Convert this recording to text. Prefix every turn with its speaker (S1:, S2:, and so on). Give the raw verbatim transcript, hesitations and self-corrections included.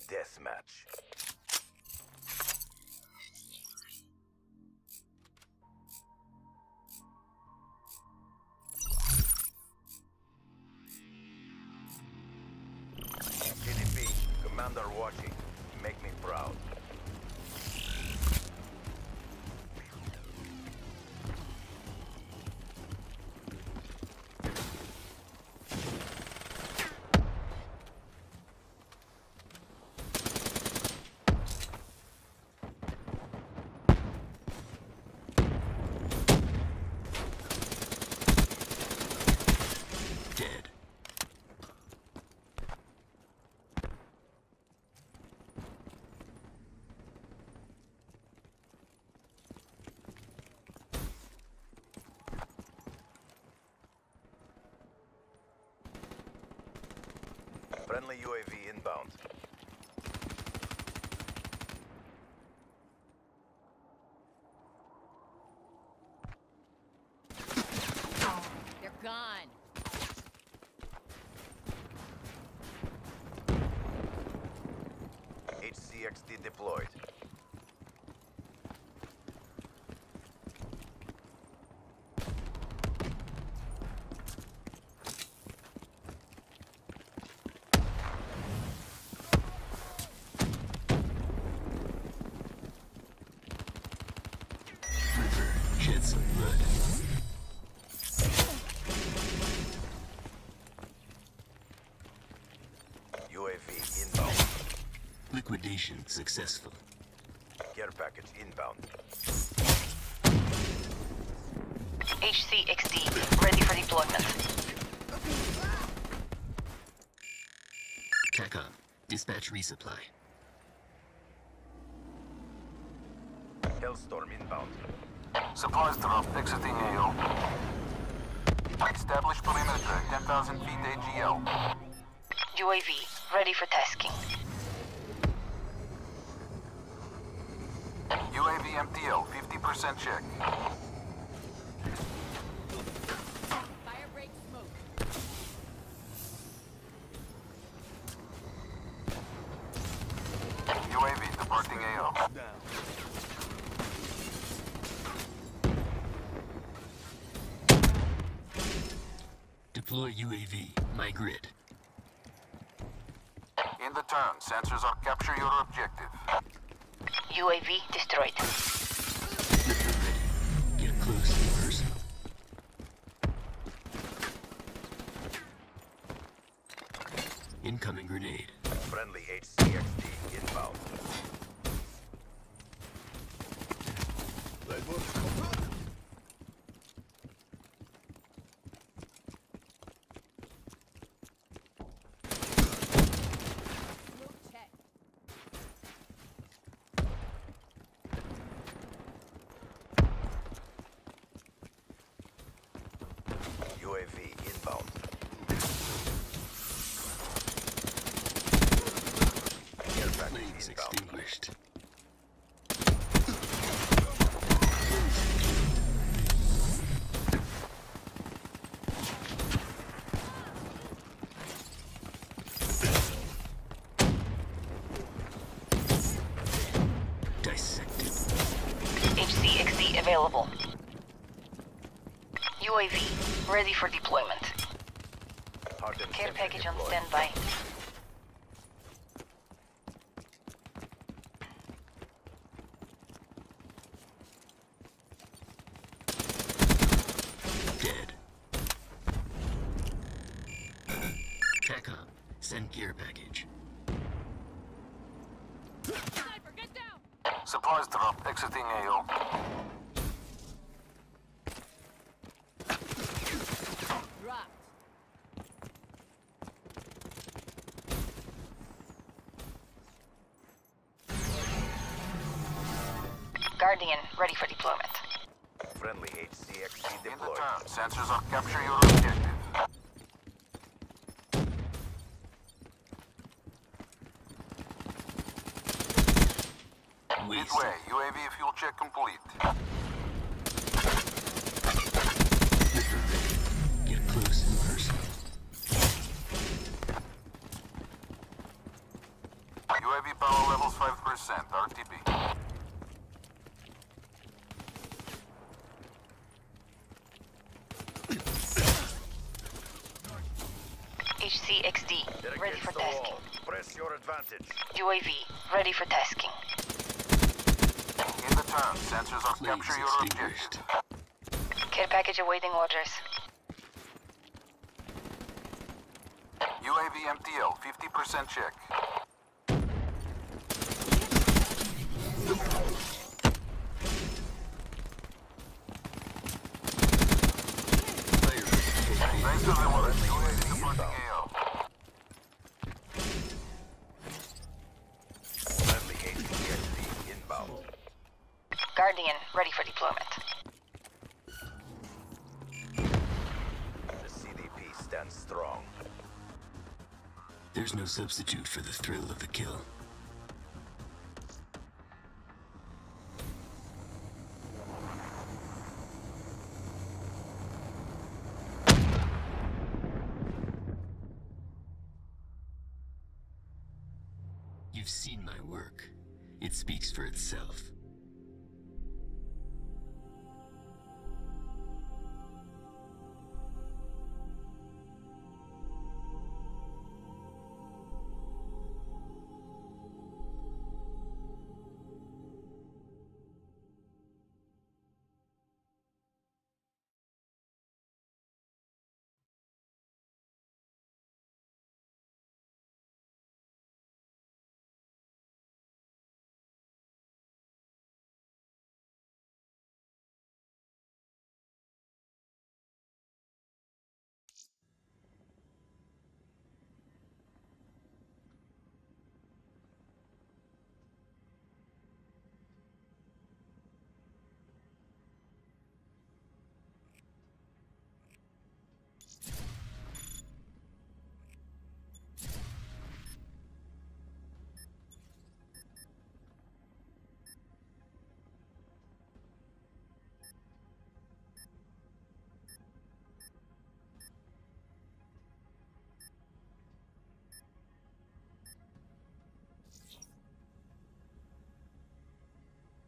S1: deathmatch. G D P, Commander watching. Make me proud. Friendly U A V inbound.
S2: They're gone.
S1: H C X D deployed.
S3: Shed some blood.
S1: U A V inbound.
S3: Liquidation successful.
S1: Care package inbound.
S4: H C X D ready for deployment.
S3: TACOM, dispatch resupply.
S1: Hellstorm inbound.
S5: Supplies drop, exiting A O. Establish perimeter, ten thousand feet A G L.
S4: U A V ready for tasking.
S5: U A V M T L, fifty percent check.
S2: Fire break smoke.
S5: U A V departing A O.
S3: Deploy U A V, my grid.
S5: In the turn, sensors are capture your objective.
S4: U A V destroyed.
S3: Flipper ready. Get close and personal. Incoming grenade.
S1: Friendly H C X D inbound.
S2: Smoke check.
S1: U A V inbound. Care package
S3: Flames
S1: inbound.
S3: extinguished. Dissected.
S4: H C X D available. U A V ready for deployment.
S1: Hardened
S4: Care
S1: sentry
S4: package on
S1: deployed.
S4: standby.
S3: Dead. TACOM, send gear package.
S2: Sniper, get down.
S5: Supplies drop, exiting A O.
S2: Dropped.
S4: Guardian ready for deployment.
S1: Friendly H C X D
S5: In the
S1: deployed.
S5: turn, sensors are capture your objective.
S3: Waste.
S5: Midway, U A V fuel check complete.
S3: Flipper ready. Get close and personal.
S5: U A V
S4: C X D,
S1: They're
S4: ready for
S1: against the
S4: tasking.
S1: wall. Press your advantage.
S4: U A V, ready for tasking.
S5: In the turn, sensors are
S3: Flames
S5: capture your
S3: extinguished.
S5: objective.
S4: Care package awaiting orders.
S5: U A V M T L, fifty percent check. Thanks to the one. U A V departing A O.
S1: Friendly H C X D inbound.
S4: Guardian, ready for deployment.
S1: The C D P stands strong.
S3: There's no substitute for the thrill of the kill. You've seen my work. It speaks for itself.